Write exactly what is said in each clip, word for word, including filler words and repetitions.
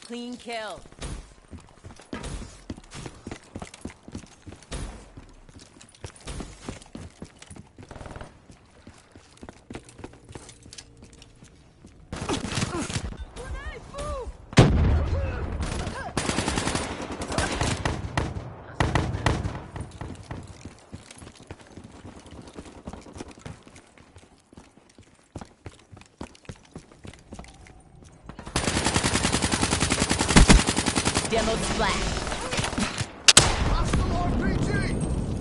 Clean kill. Demo splash. Hostile R P G!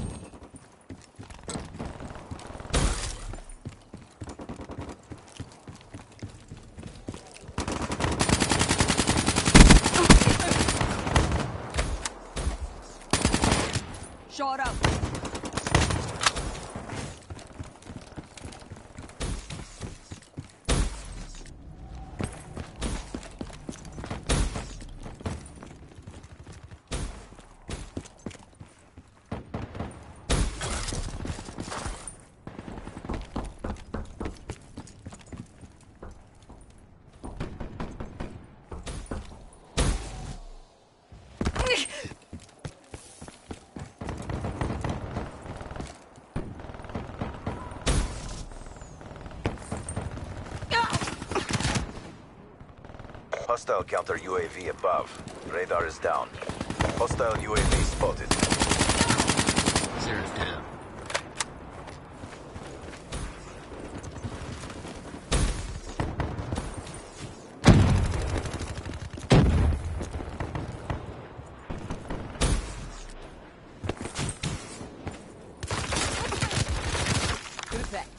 Shot up. Hostile counter U A V above. Radar is down. Hostile U A V spotted. Zero's down. Good effect.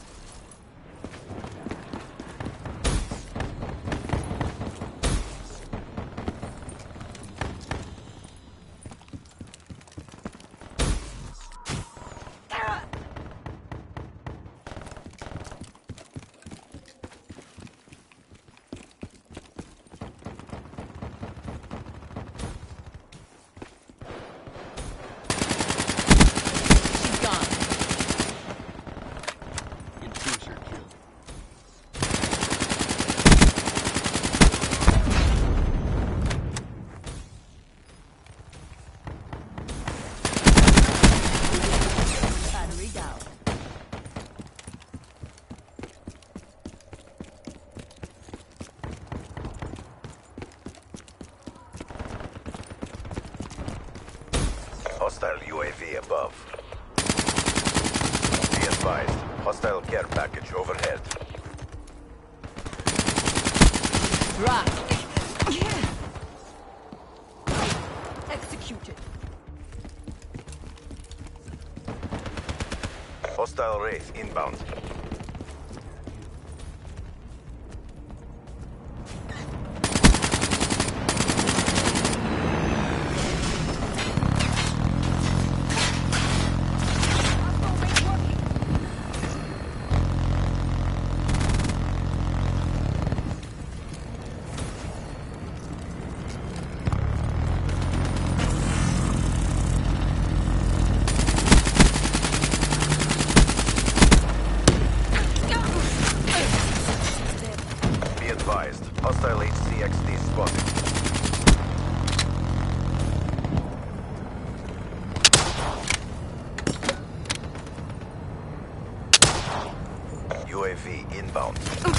She's gone. Intruder kill. Battery down. Hostile U A V above. Be advised. Hostile care package overhead. Drop. Executed. Hostile Wraith inbound. Be advised. Hostile H C X D spotted. U A V inbound.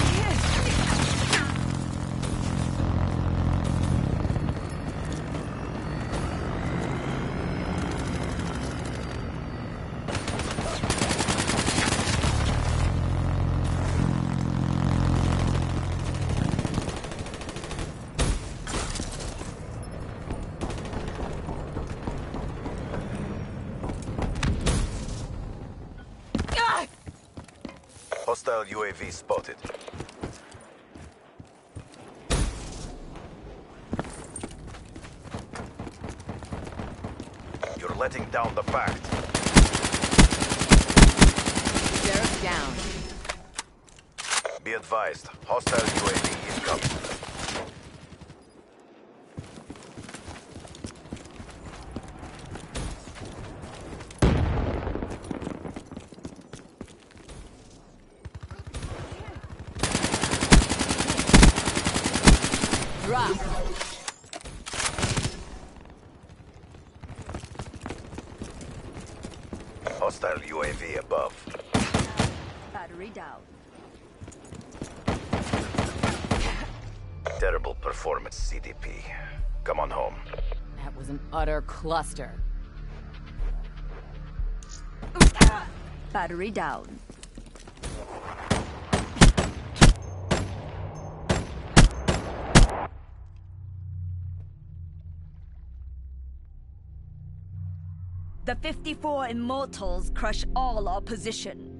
Hostile U A V spotted. You're letting down the pact. Sheriff down. Be advised. Hostile U A V incoming. Drop. Hostile U A V above. Battery down. Terrible performance, C D P. Come on home. That was an utter cluster. Battery down. The fifty-four Immortals crush all opposition.